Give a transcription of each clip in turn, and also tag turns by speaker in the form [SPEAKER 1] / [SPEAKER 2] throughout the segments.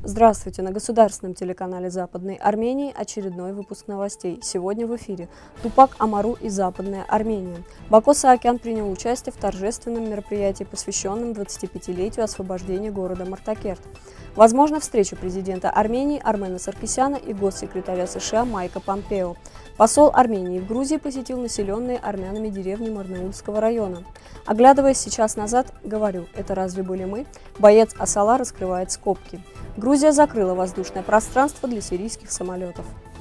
[SPEAKER 1] Здравствуйте! На государственном телеканале Западной Армении очередной выпуск новостей. Сегодня в эфире Тупак Амару и Западная Армения. Бако Саакян принял участие в торжественном мероприятии, посвященном 25-летию освобождения города Мартакерт. Возможно, встреча президента Армении Армена Саркисяна и госсекретаря США Майка Помпео. Посол Армении в Грузии посетил населенные армянами деревни Марнеульского района. Оглядываясь сейчас назад, говорю, это разве были мы? Боец Асала раскрывает скобки. Грузия закрыла воздушное пространство для сирийских самолетов.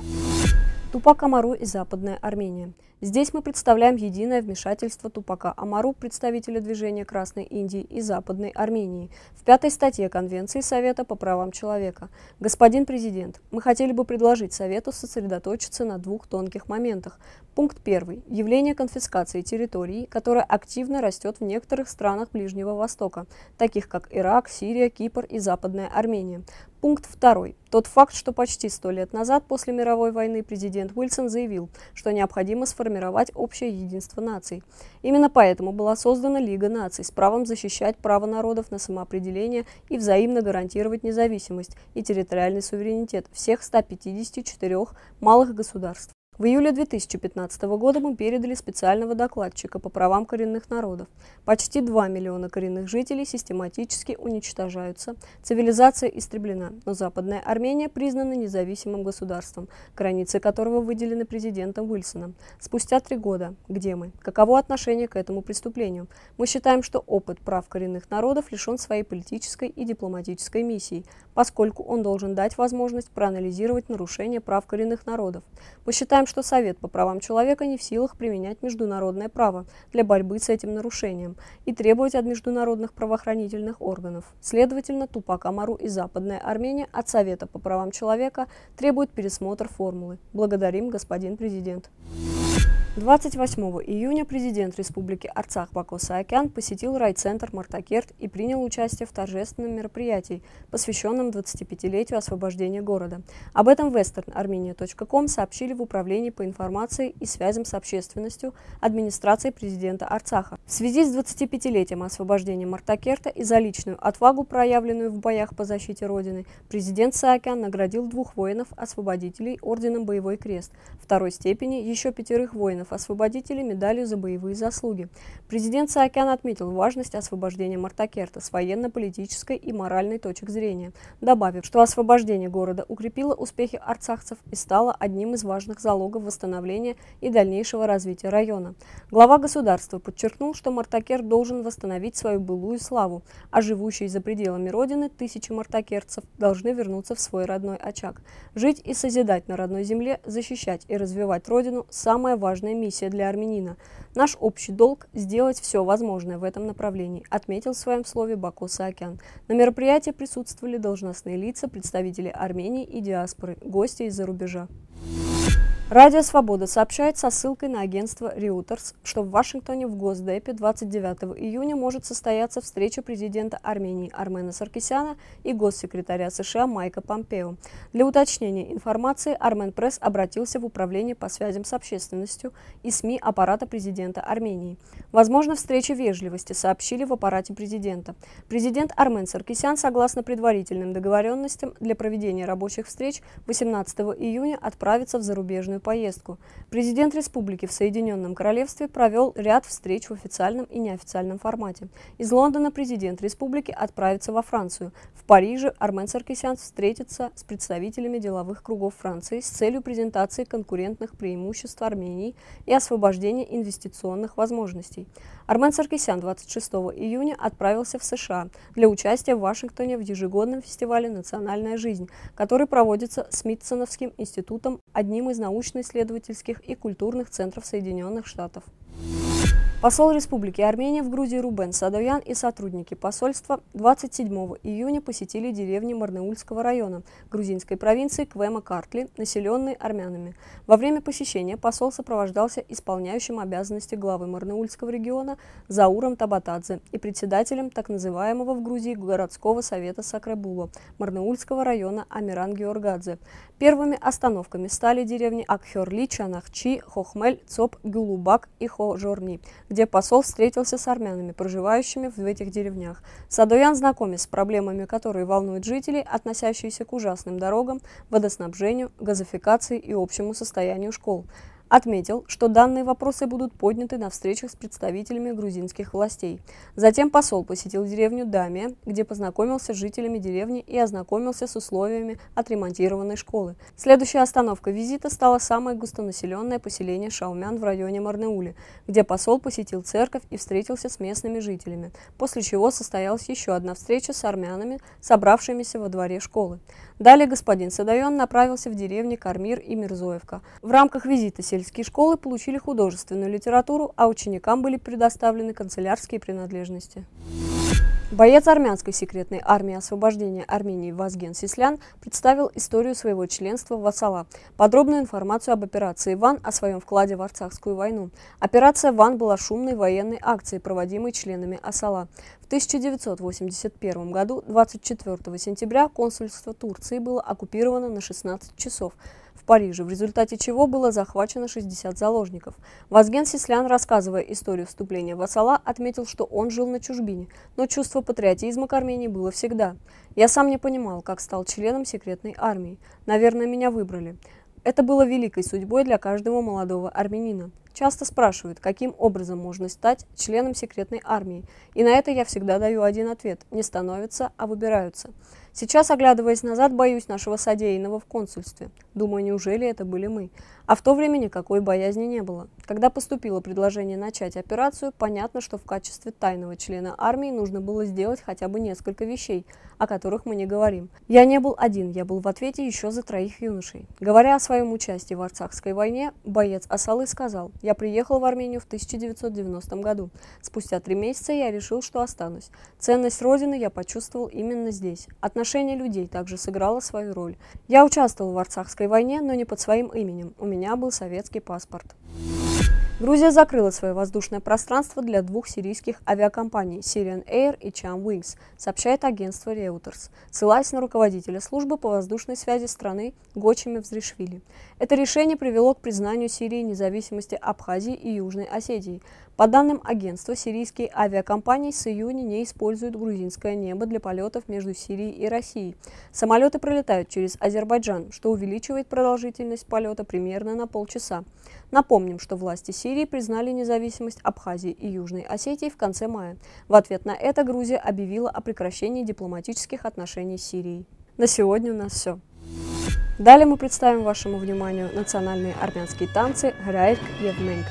[SPEAKER 1] Тупак Амару и Западная Армения. Здесь мы представляем единое вмешательство Тупака Амару, представителя движения Красной Индии, и Западной Армении в 5-й статье Конвенции Совета по правам человека. Господин президент, мы хотели бы предложить Совету сосредоточиться на двух тонких моментах. Пункт 1. Явление конфискации территорий, которое активно растет в некоторых странах Ближнего Востока, таких как Ирак, Сирия, Кипр и Западная Армения. Пункт 2. Тот факт, что почти 100 лет назад, после мировой войны, президент Уильсон заявил, что необходимо сформировать общее единство наций. Именно поэтому была создана Лига наций с правом защищать право народов на самоопределение и взаимно гарантировать независимость и территориальный суверенитет всех 154 малых государств. В июле 2015 года мы передали специального докладчика по правам коренных народов. Почти 2 миллиона коренных жителей систематически уничтожаются, цивилизация истреблена, но Западная Армения признана независимым государством, границы которого выделены президентом Уильсоном. Спустя 3 года, где мы? Каково отношение к этому преступлению? Мы считаем, что опыт прав коренных народов лишен своей политической и дипломатической миссии, поскольку он должен дать возможность проанализировать нарушения прав коренных народов. Мы считаем, что Совет по правам человека не в силах применять международное право для борьбы с этим нарушением и требовать от международных правоохранительных органов. Следовательно, Тупак Амару и Западная Армения от Совета по правам человека требуют пересмотра формулы. Благодарим, господин президент. 28 июня президент Республики Арцах Бако Саакян посетил райцентр Мартакерт и принял участие в торжественном мероприятии, посвященном 25-летию освобождения города. Об этом westernarmenia.com сообщили в Управлении по информации и связям с общественностью администрации президента Арцаха. В связи с 25-летием освобождения Мартакерта и за личную отвагу, проявленную в боях по защите Родины, президент Саакян наградил 2 воинов-освободителей орденом Боевой Крест, 2-й степени, еще 5 воинов-освободителей медалью за боевые заслуги. Президент Саакян отметил важность освобождения Мартакерта с военно-политической и моральной точек зрения, добавив, что освобождение города укрепило успехи арцахцев и стало одним из важных залогов восстановления и дальнейшего развития района. Глава государства подчеркнул, что Мартакерт должен восстановить свою былую славу, а живущие за пределами Родины тысячи мартакертцев должны вернуться в свой родной очаг. Жить и созидать на родной земле, защищать и развивать Родину – самая важная миссия для армянина. Наш общий долг – сделать все возможное в этом направлении, отметил в своем слове Бако Саакян. На мероприятии присутствовали должностные лица, представители Армении и диаспоры, гости из-за рубежа. Радио «Свобода» сообщает со ссылкой на агентство Reuters, что в Вашингтоне в Госдепе 29 июня может состояться встреча президента Армении Армена Саркисяна и госсекретаря США Майка Помпео. Для уточнения информации Армен Пресс обратился в Управление по связям с общественностью и СМИ аппарата президента Армении. Возможно, встреча вежливости, сообщили в аппарате президента. Президент Армен Саркисян, согласно предварительным договоренностям, для проведения рабочих встреч 18 июня отправится в зарубежную поездку. Президент республики в Соединенном Королевстве провел ряд встреч в официальном и неофициальном формате. Из Лондона президент республики отправится во Францию. В Париже Армен Саркисян встретится с представителями деловых кругов Франции с целью презентации конкурентных преимуществ Армении и освобождения инвестиционных возможностей. Армен Саркисян 26 июня отправился в США для участия в Вашингтоне в ежегодном фестивале «Национальная жизнь», который проводится Смитсоновским институтом, одним из научно-исследовательских и культурных центров Соединенных Штатов. Посол Республики Армения в Грузии Рубен Садоян и сотрудники посольства 27 июня посетили деревни Марнеульского района грузинской провинции Квема-Картли, населенные армянами. Во время посещения посол сопровождался исполняющим обязанности главы Марнеульского региона Зауром Табатадзе и председателем так называемого в Грузии городского совета Сакрабула Марнеульского района Амиран Георгадзе. Первыми остановками стали деревни Акхерли, Чанахчи, Хохмель, Цоп, Гюлубак и Хожорни, где посол встретился с армянами, проживающими в этих деревнях. Садоян, знакомясь с проблемами, которые волнуют жителей, относящиеся к ужасным дорогам, водоснабжению, газификации и общему состоянию школ, отметил, что данные вопросы будут подняты на встречах с представителями грузинских властей. Затем посол посетил деревню Дамия, где познакомился с жителями деревни и ознакомился с условиями отремонтированной школы. Следующей остановкой визита стало самое густонаселенное поселение шаумян в районе Марнеули, где посол посетил церковь и встретился с местными жителями, после чего состоялась еще одна встреча с армянами, собравшимися во дворе школы. Далее господин Садоян направился в деревни Кармир и Мирзоевка. В рамках визита сельские школы получили художественную литературу, а ученикам были предоставлены канцелярские принадлежности. Боец армянской секретной армии освобождения Армении Вазген Сислян представил историю своего членства в Асала, подробную информацию об операции «Ван», о своем вкладе в Арцахскую войну. Операция «Ван» была шумной военной акцией, проводимой членами Асала. В 1981 году, 24 сентября, консульство Турции было оккупировано на 16 часов в Париже, в результате чего было захвачено 60 заложников. Вазген Сислян, рассказывая историю вступления в Асала, отметил, что он жил на чужбине, но чувство патриотизма к Армении было всегда. «Я сам не понимал, как стал членом секретной армии. Наверное, меня выбрали. Это было великой судьбой для каждого молодого армянина. Часто спрашивают, каким образом можно стать членом секретной армии. И на это я всегда даю один ответ – не становятся, а выбираются. Сейчас, оглядываясь назад, боюсь нашего содеянного в консульстве. Думаю, неужели это были мы? А в то время никакой боязни не было. Когда поступило предложение начать операцию, понятно, что в качестве тайного члена армии нужно было сделать хотя бы несколько вещей, о которых мы не говорим. Я не был один, я был в ответе еще за 3 юношей. Говоря о своем участии в Арцахской войне, боец Асалы сказал: «Я приехал в Армению в 1990 году. Спустя 3 месяца я решил, что останусь. Ценность Родины я почувствовал именно здесь. Отношение людей также сыграло свою роль. Я участвовал в Арцахской войне, но не под своим именем. У меня был советский паспорт». Грузия закрыла свое воздушное пространство для 2 сирийских авиакомпаний Syrian Air и Cham Wings, сообщает агентство Reuters, ссылаясь на руководителя службы по воздушной связи страны Гочи Мевзришвили. Это решение привело к признанию Сирии независимости Абхазии и Южной Осетии. По данным агентства, сирийские авиакомпании с июня не используют грузинское небо для полетов между Сирией и Россией. Самолеты пролетают через Азербайджан, что увеличивает продолжительность полета примерно на полчаса. Напомним, что власти Сирии признали независимость Абхазии и Южной Осетии в конце мая. В ответ на это Грузия объявила о прекращении дипломатических отношений с Сирией. На сегодня у нас все. Далее мы представим вашему вниманию национальные армянские танцы «Граэльк Евменг».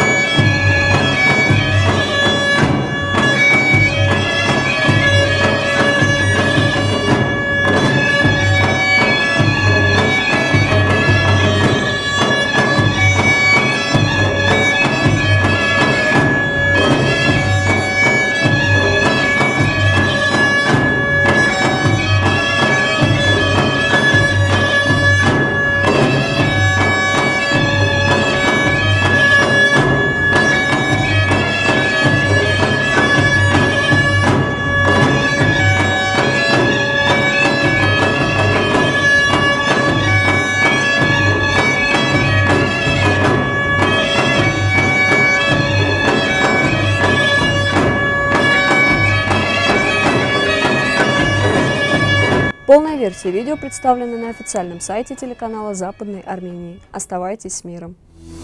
[SPEAKER 1] Полная версия видео представлена на официальном сайте телеканала Западной Армении. Оставайтесь с миром!